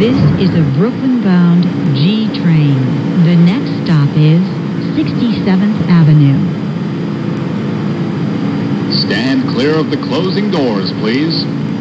This is a Brooklyn-bound G train. The next stop is 67th Avenue. Stand clear of the closing doors, please.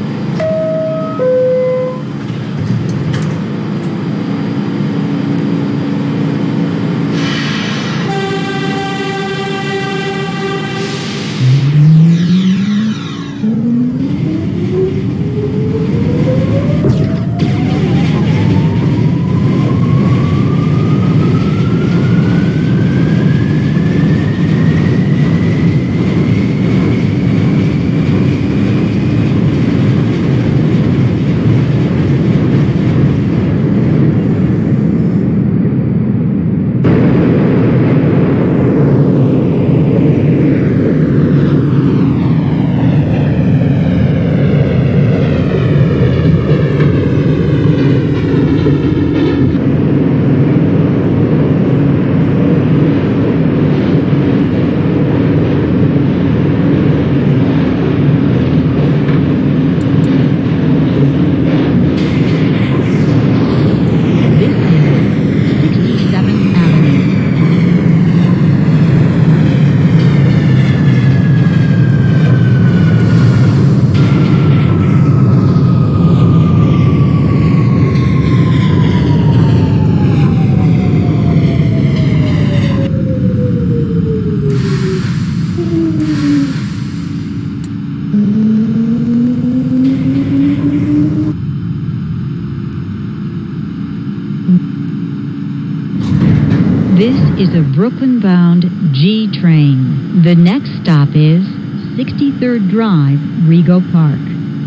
This is a Brooklyn-bound G train. The next stop is 63rd Drive, Rego Park.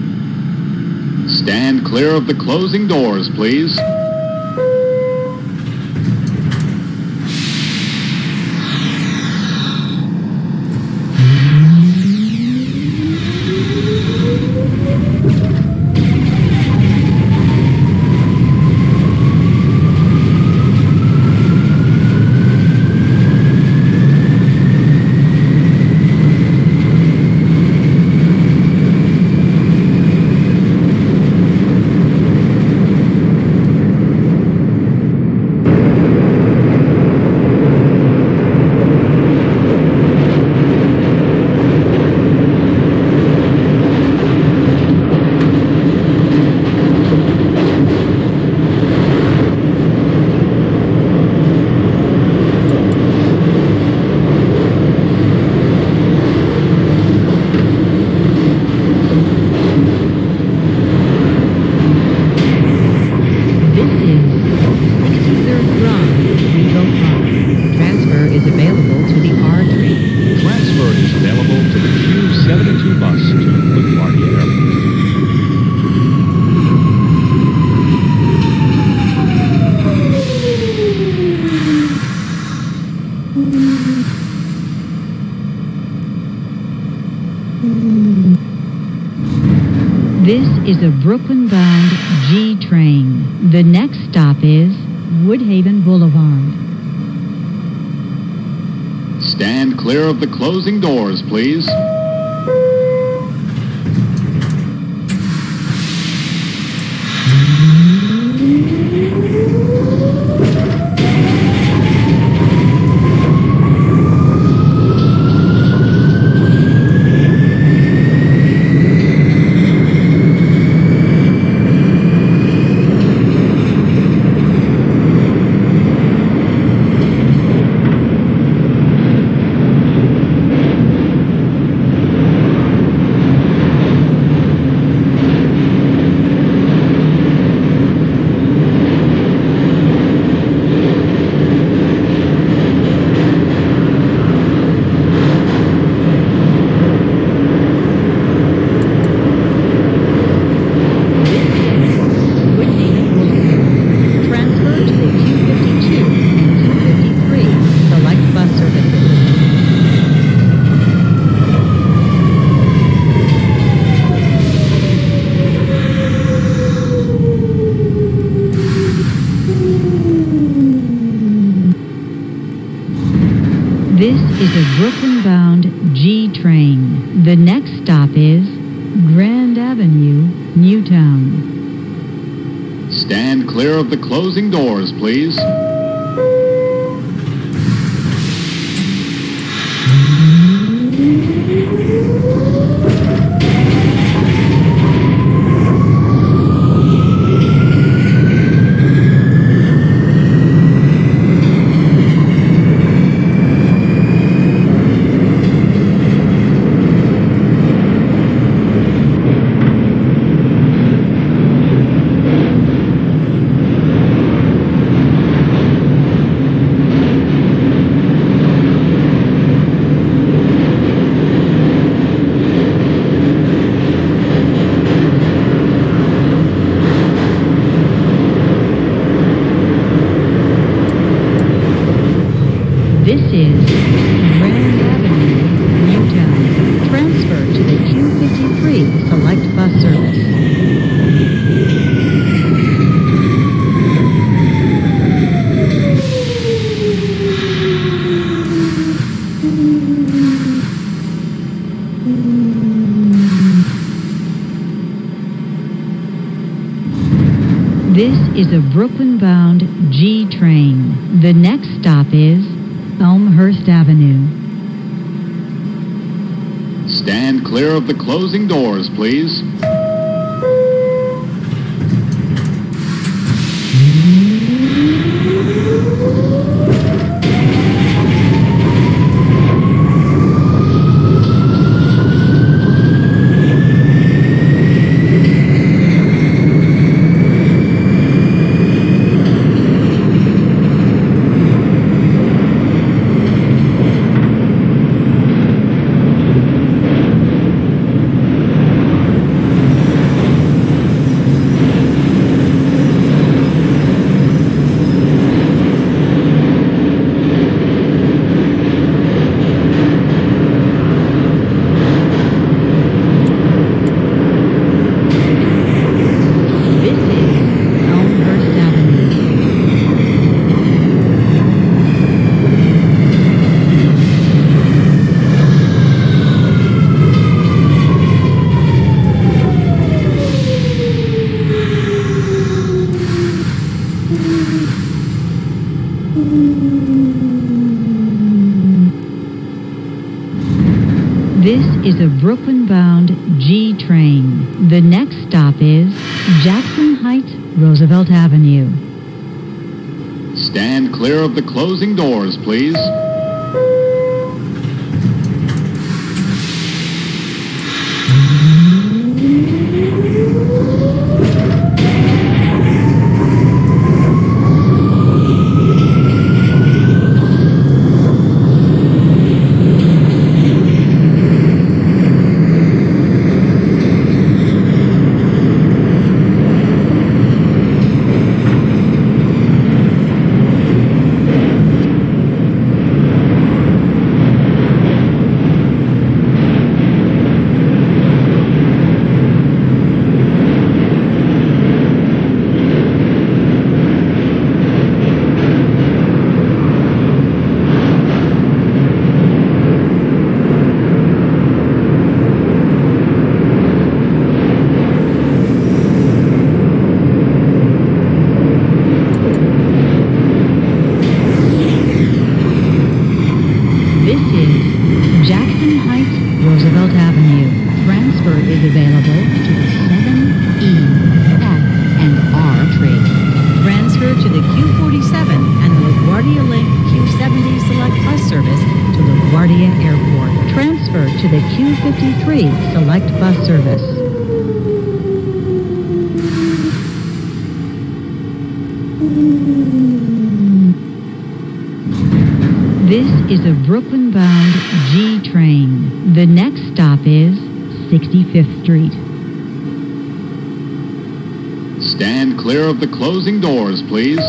Stand clear of the closing doors, please. This is a Brooklyn-bound G train. The next stop is Woodhaven Boulevard. Stand clear of the closing doors, please. This is a Brooklyn-bound G train. The next stop is Grand Avenue, Newtown. Stand clear of the closing doors, please. This is Grand Avenue, Newtown. Transfer to the Q53 Select Bus Service. This is a Brooklyn-bound G train. The next stop is Elmhurst Avenue. Stand clear of the closing doors, please. This is a Brooklyn-bound G train. The next stop is Jackson Heights, Roosevelt Avenue. Stand clear of the closing doors, please. Roosevelt Avenue. Transfer is available to the 7E, F, and R train. Transfer to the Q47 and the LaGuardia Link Q70 Select Bus Service to LaGuardia Airport. Transfer to the Q53 Select Bus Service. This is a Brooklyn-bound G train. The next stop is 65th Street. Stand clear of the closing doors, please.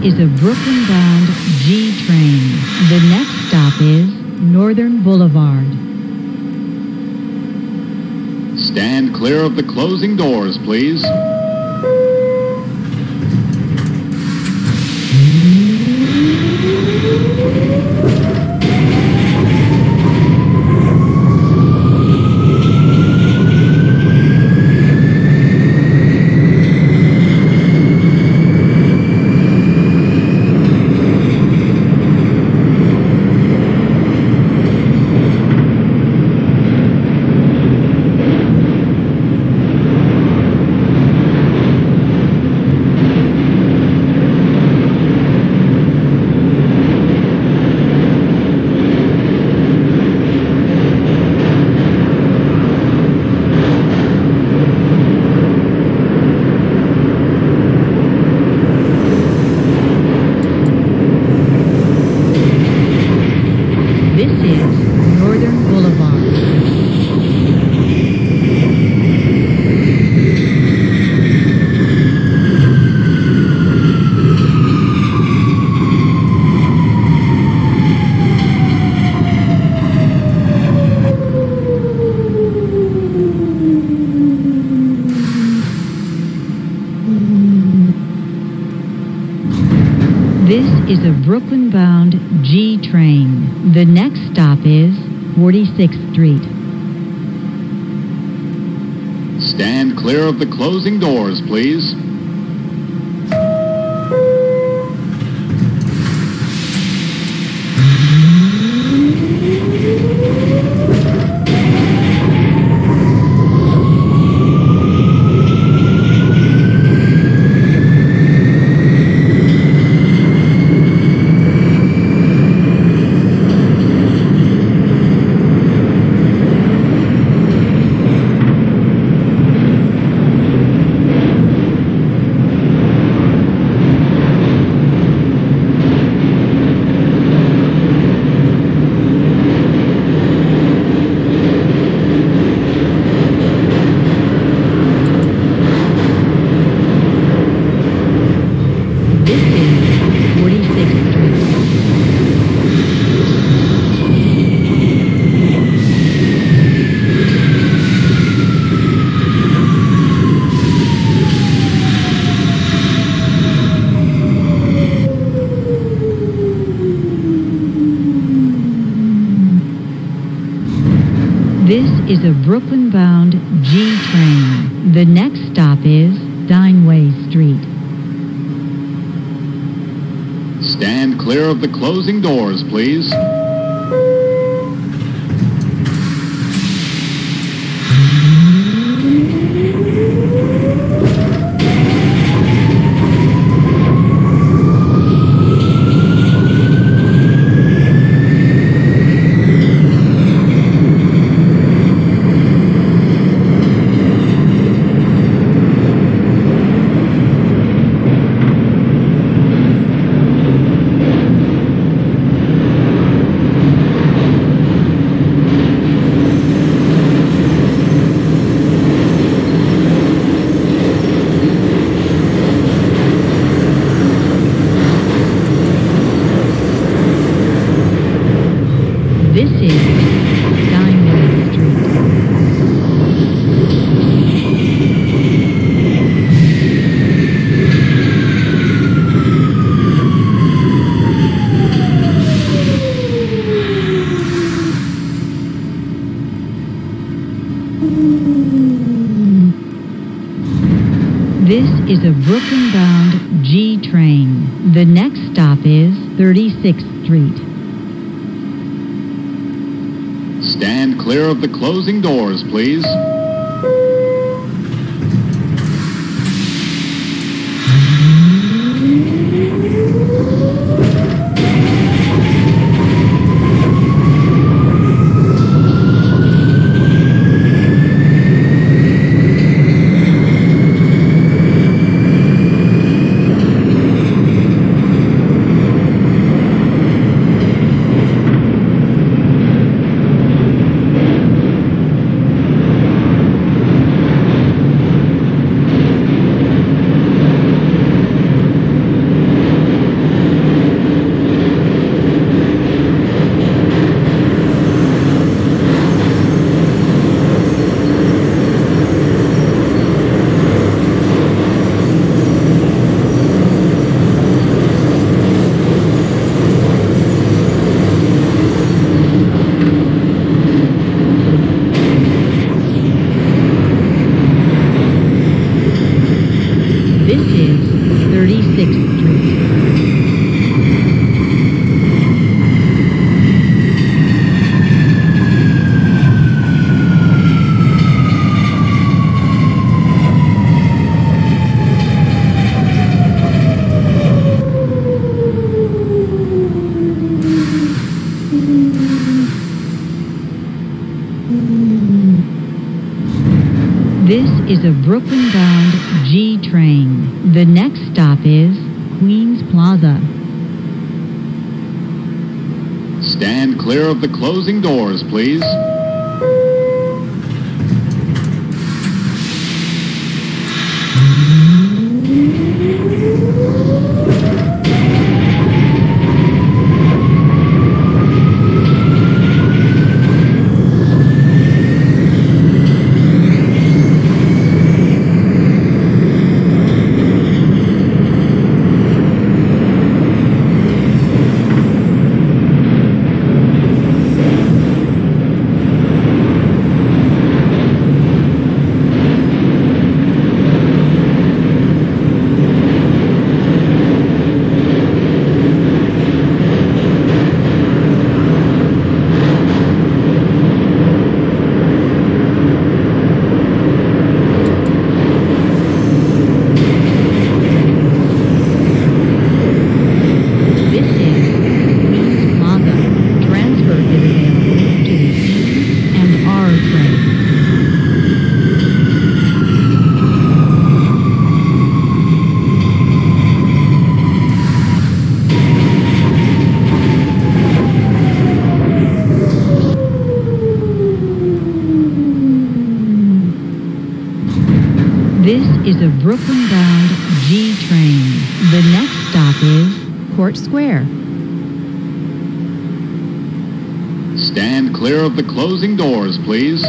is a Brooklyn-bound G train. The next stop is Northern Boulevard. Stand clear of the closing doors, please. This is a Brooklyn-bound G train. The next stop is 46th Street. Stand clear of the closing doors, please. This is a Brooklyn-bound G train. The next stop is Steinway Street. Stand clear of the closing doors, please. This is Steinway Street. This is a Brooklyn-bound G train. The next stop is 36th Street. Stand clear of the closing doors, please. is a Brooklyn-bound G train. The next stop is Queens Plaza. Stand clear of the closing doors, please. This is a Brooklyn-bound G train. The next stop is Court Square. Stand clear of the closing doors, please.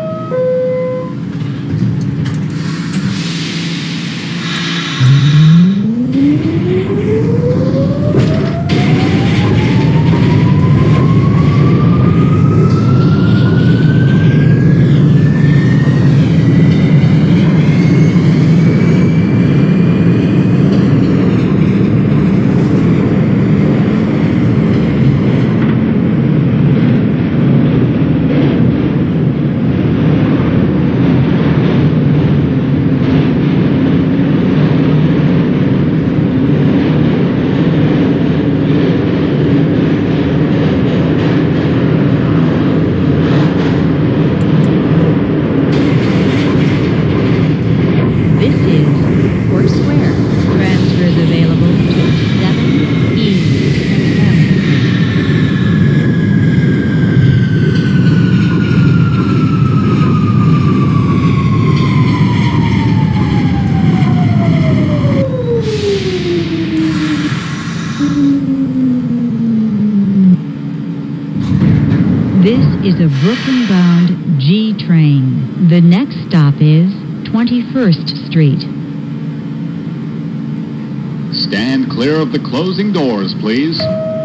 This is a Brooklyn-bound G train. The next stop is 21st Street. Stand clear of the closing doors, please.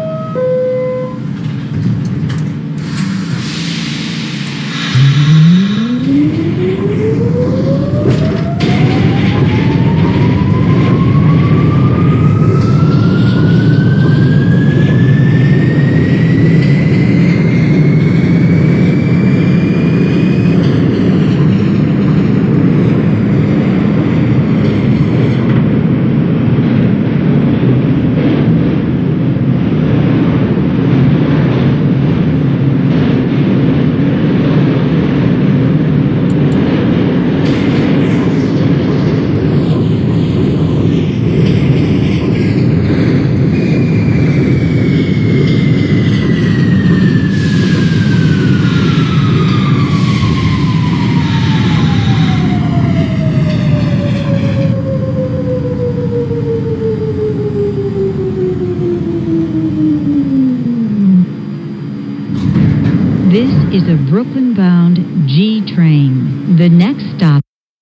This is a Brooklyn-bound G train. The next stop.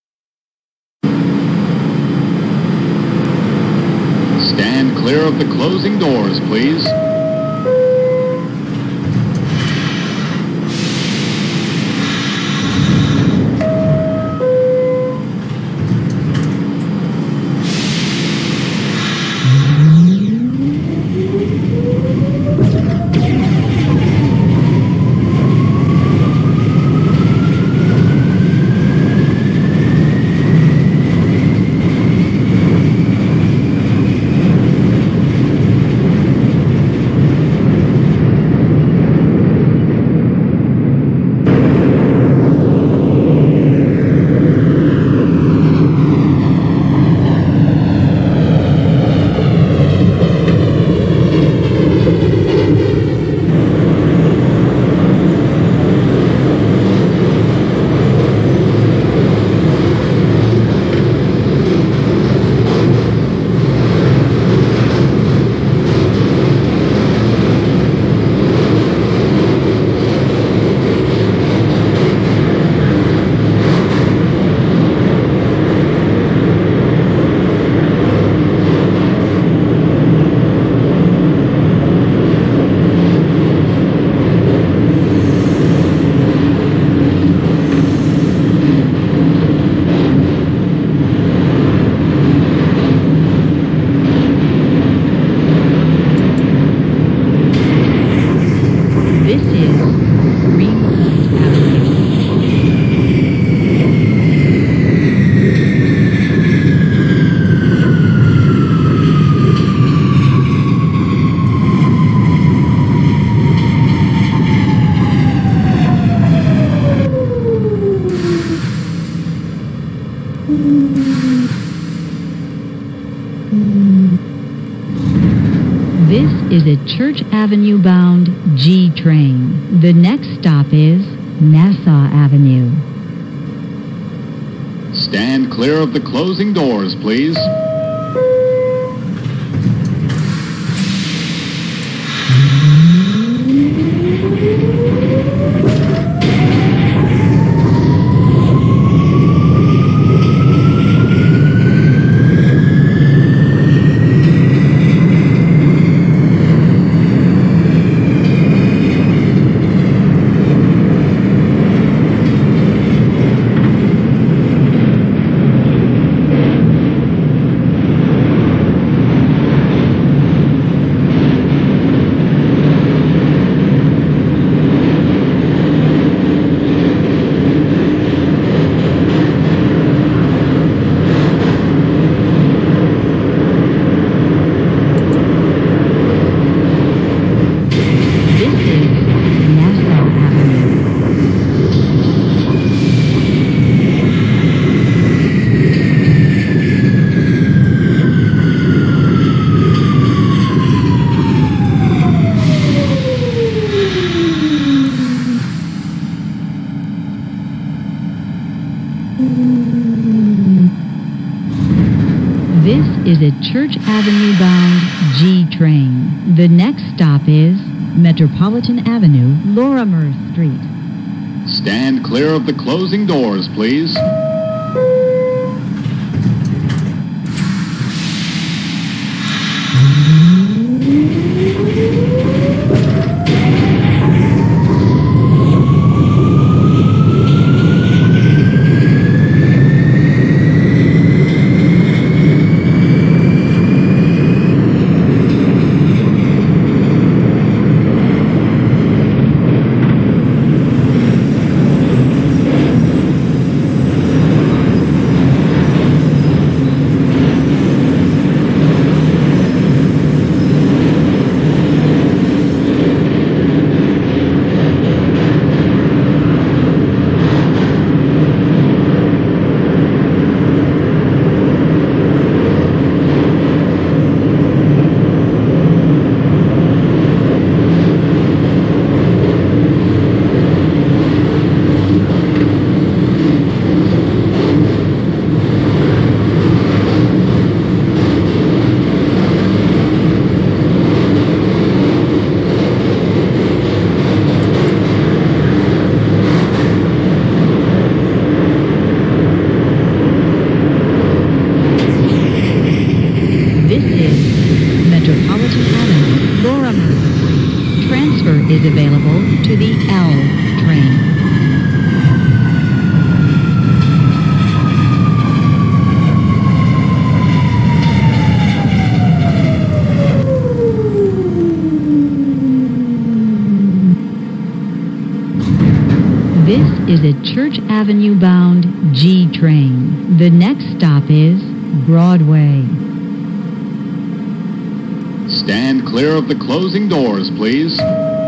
Stand clear of the closing doors, please. This is a Church Avenue bound G train. The next stop is Nassau Avenue. Stand clear of the closing doors, please. This is a Church Avenue bound G train. The next stop is Metropolitan Avenue, Lorimer Street. Stand clear of the closing doors, please. Is available to the L train. This is a Church Avenue bound G train. The next stop is Broadway. Stand clear of the closing doors, please.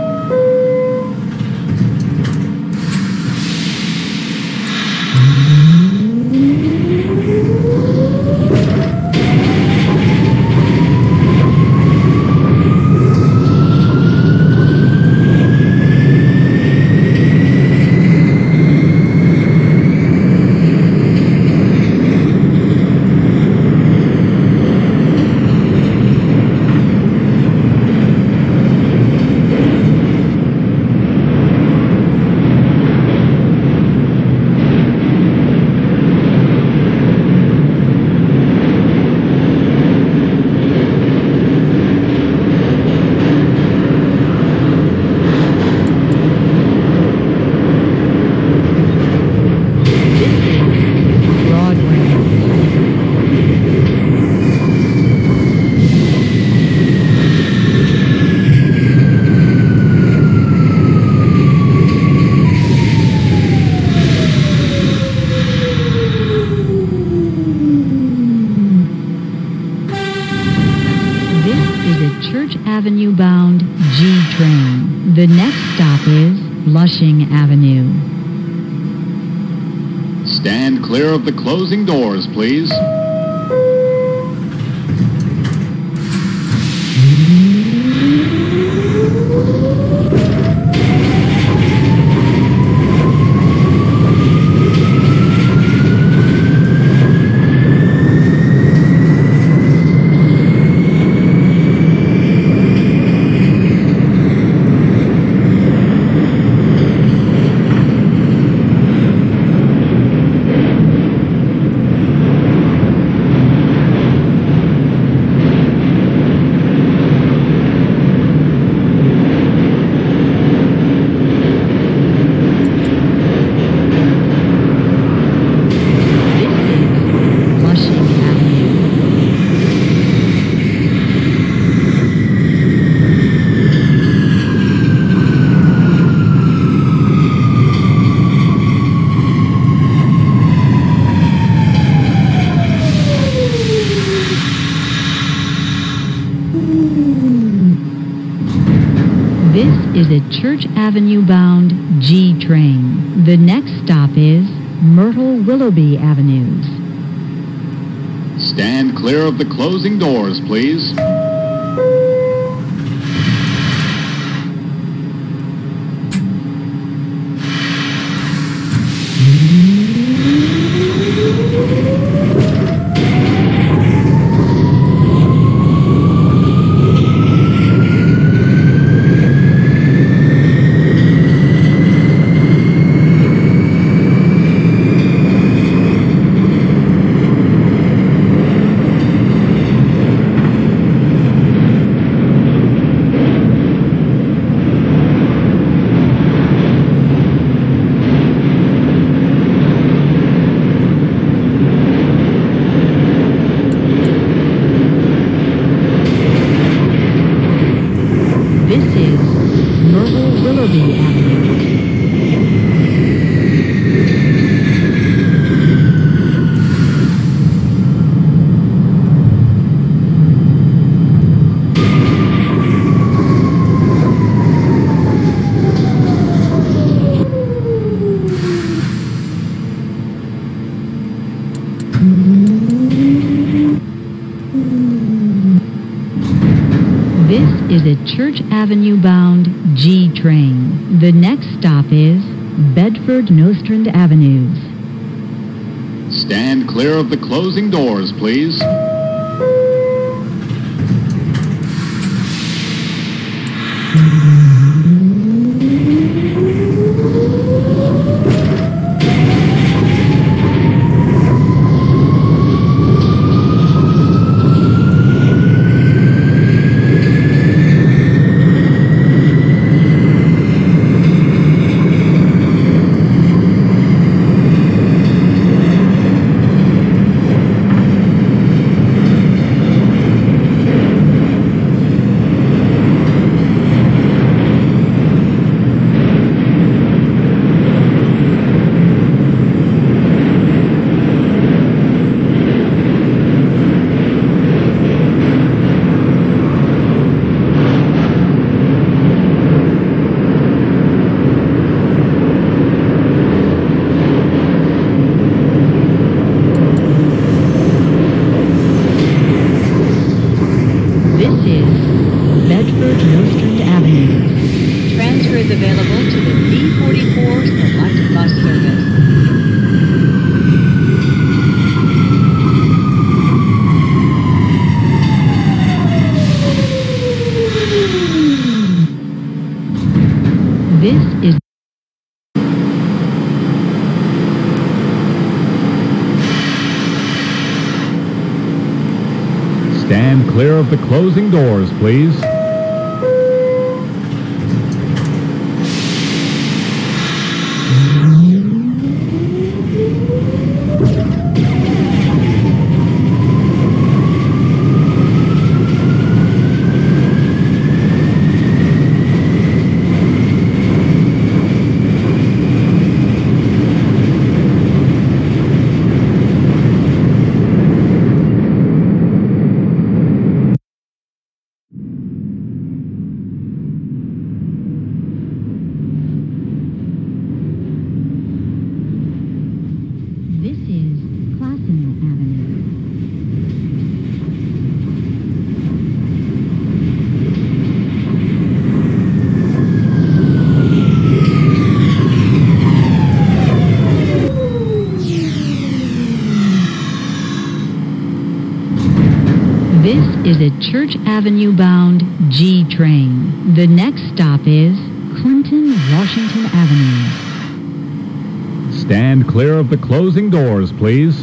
Avenue bound G train. The next stop is Flushing Avenue. Stand clear of the closing doors, please. This is a Church Avenue-bound G train. The next stop is Myrtle Willoughby Avenues. Stand clear of the closing doors, please. This is a Church Avenue-bound G train. The next stop is Bedford Nostrand Avenues. Stand clear of the closing doors, please. Transfer is available to the D44 Select Bus Service. This is Stand clear of the closing doors, please. This is Classen Avenue. This is a Church Avenue-bound G train. The next stop is Clinton Washington Avenues. Stand clear of the closing doors, please.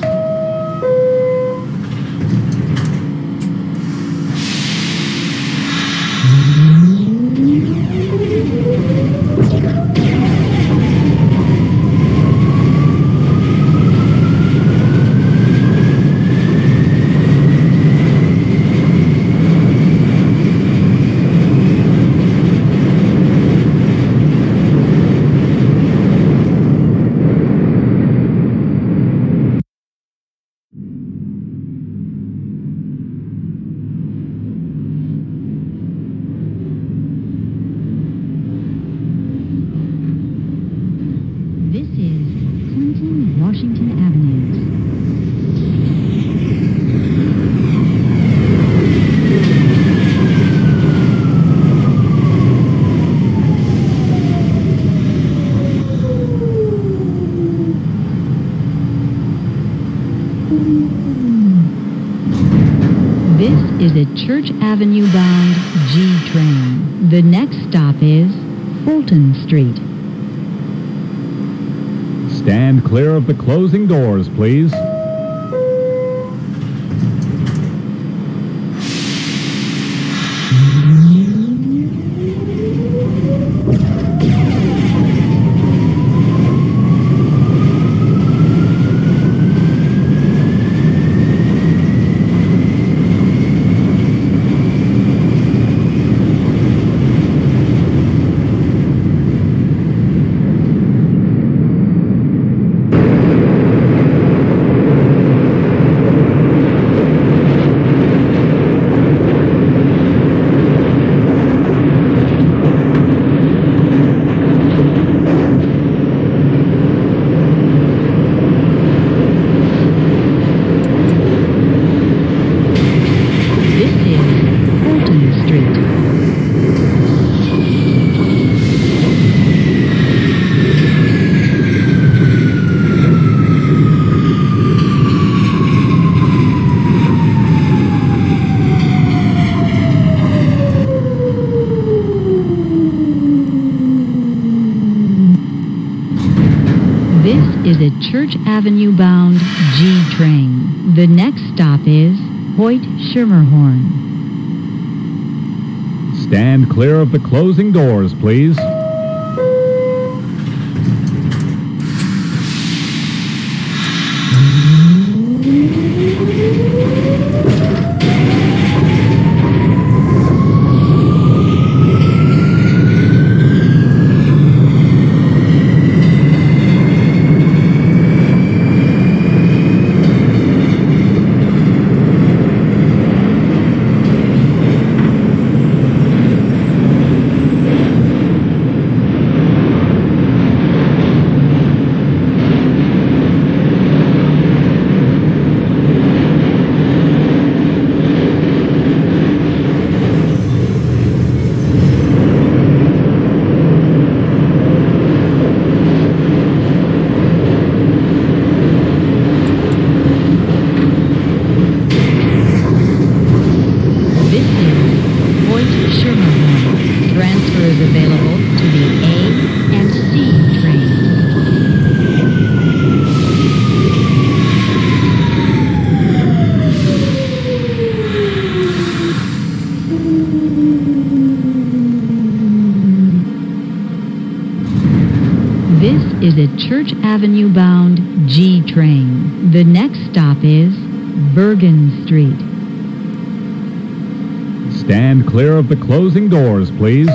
is a Church Avenue bound G train. The next stop is Fulton Street. Stand clear of the closing doors, please. Is a Church Avenue bound G train. The next stop is Hoyt Schermerhorn. Stand clear of the closing doors, please. Is a Church Avenue bound G train. The next stop is Bergen Street. Stand clear of the closing doors, please.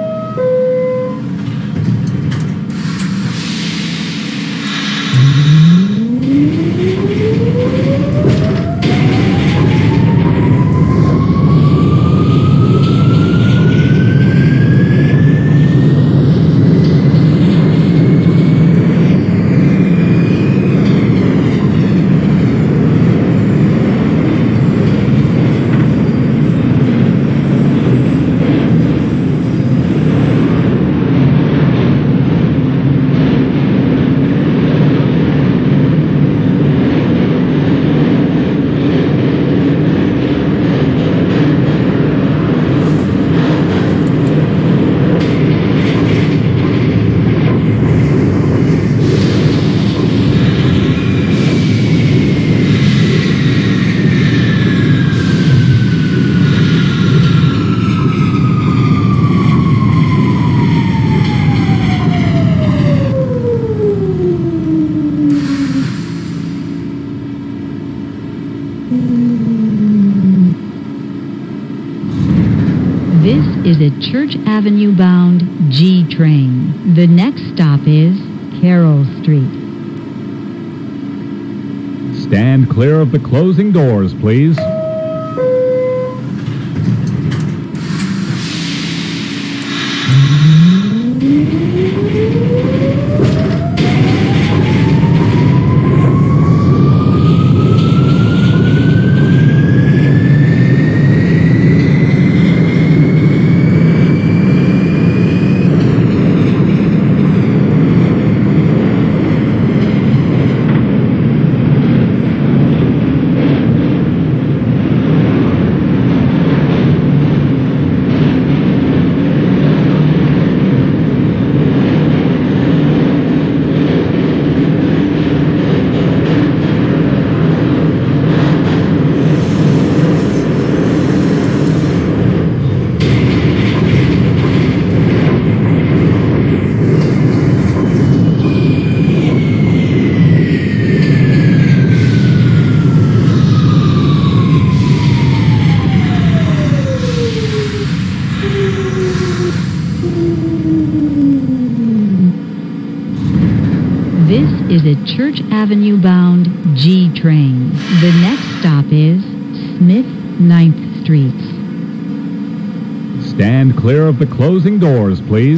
This is a Church Avenue bound G train. The next stop is Carroll Street. Stand clear of the closing doors, please. This is a Church Avenue bound G train. The next stop is Smith 9th Street. Stand clear of the closing doors, please.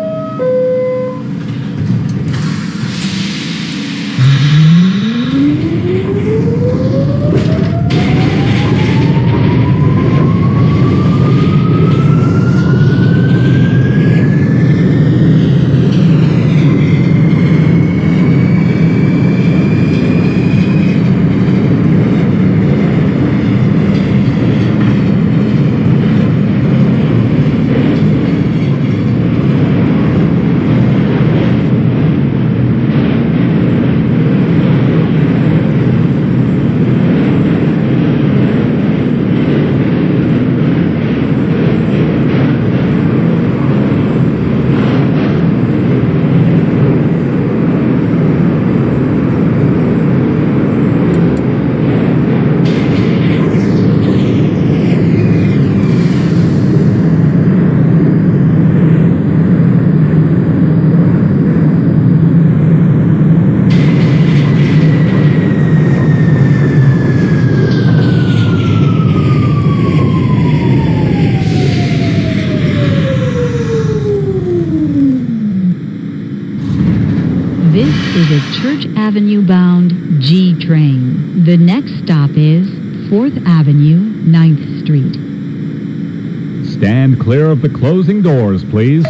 This is a Church Avenue bound G train. The next stop is 4th Avenue, 9th Street. Stand clear of the closing doors, please.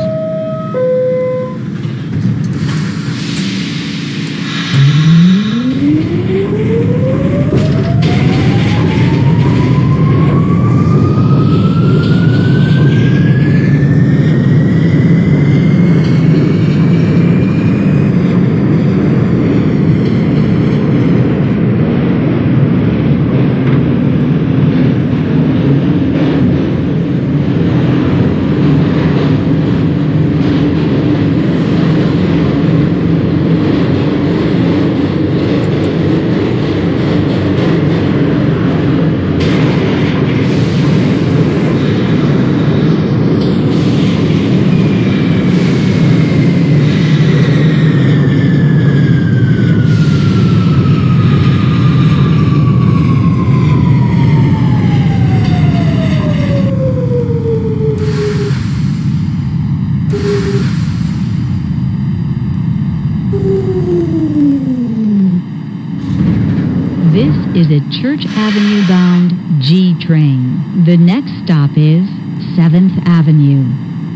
This is a Church Avenue bound G train. The next stop is 7th Avenue.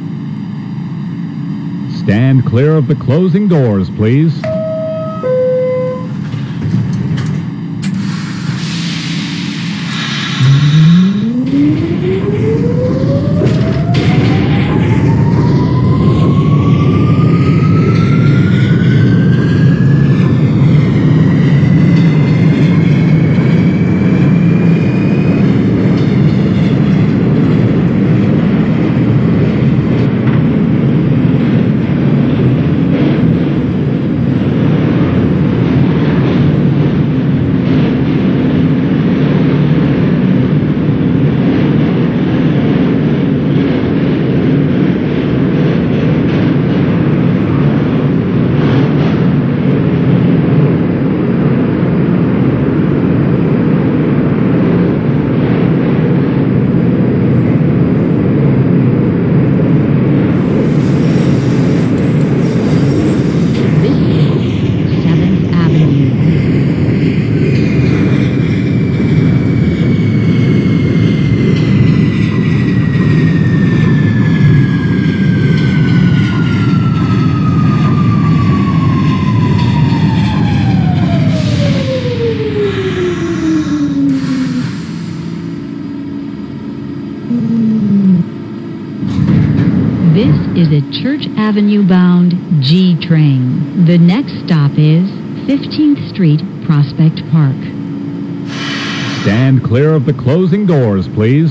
Stand clear of the closing doors, please. This is a Church Avenue bound G train. The next stop is 15th Street, Prospect Park. Stand clear of the closing doors, please.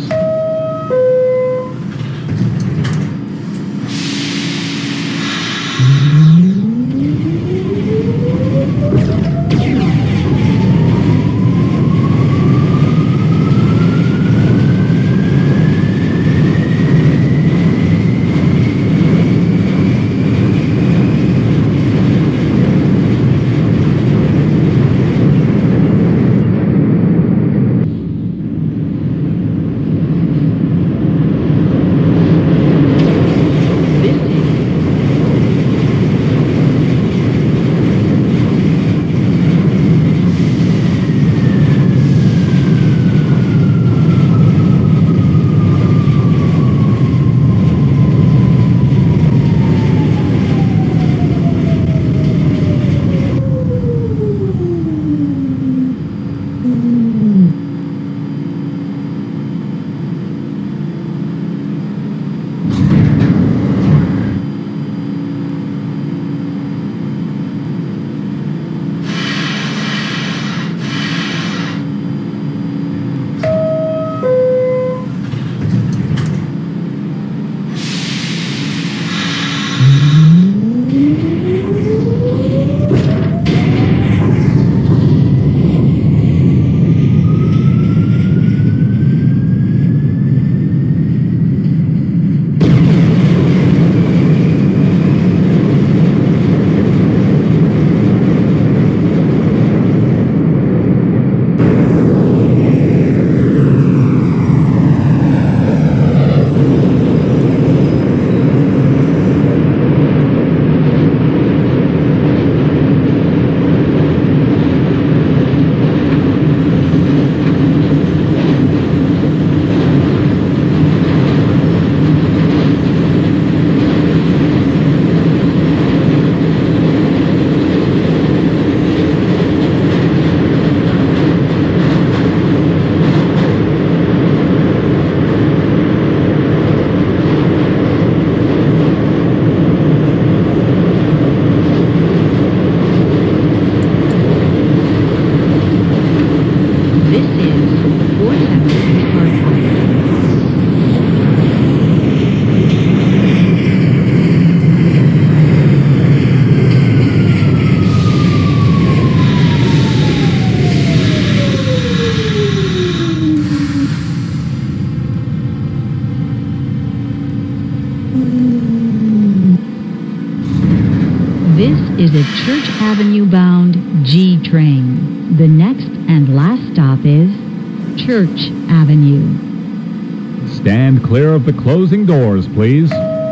This is a Church Avenue-bound G train. The next and last stop is Church Avenue. Stand clear of the closing doors, please.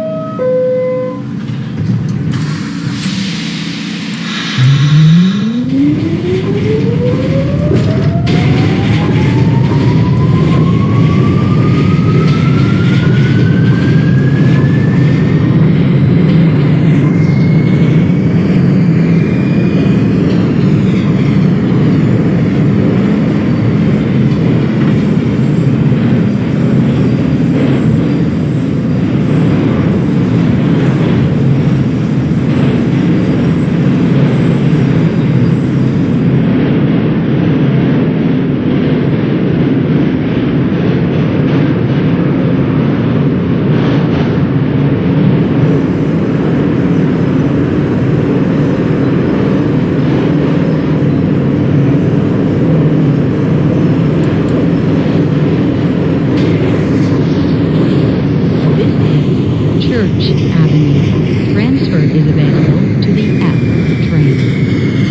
Church Avenue. Transfer is available to the F train.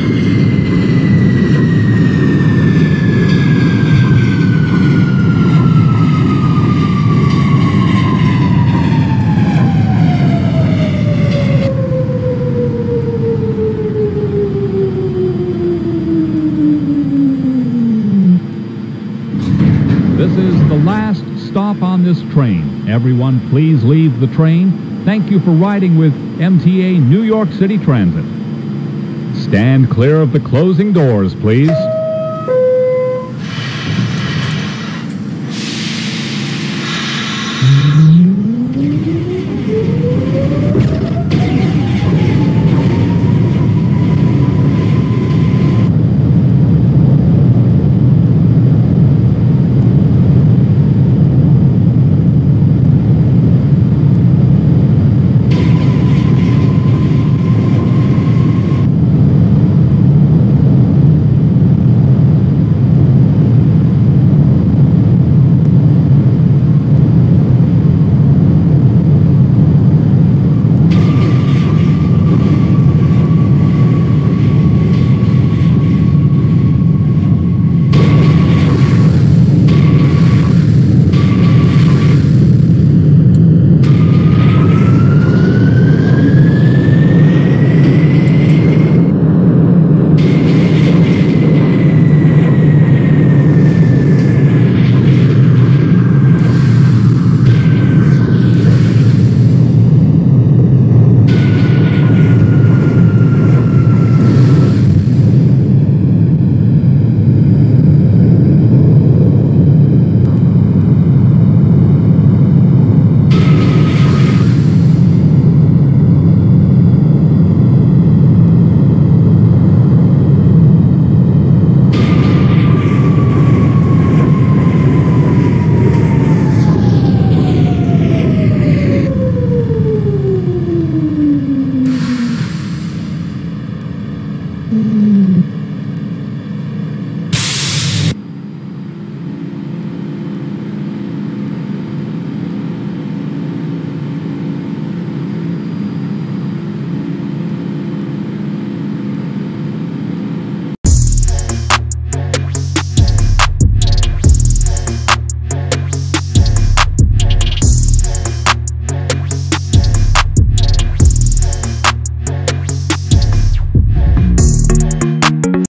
This is the last stop on this train. Everyone, please leave the train. Thank you for riding with MTA New York City Transit. Stand clear of the closing doors, please.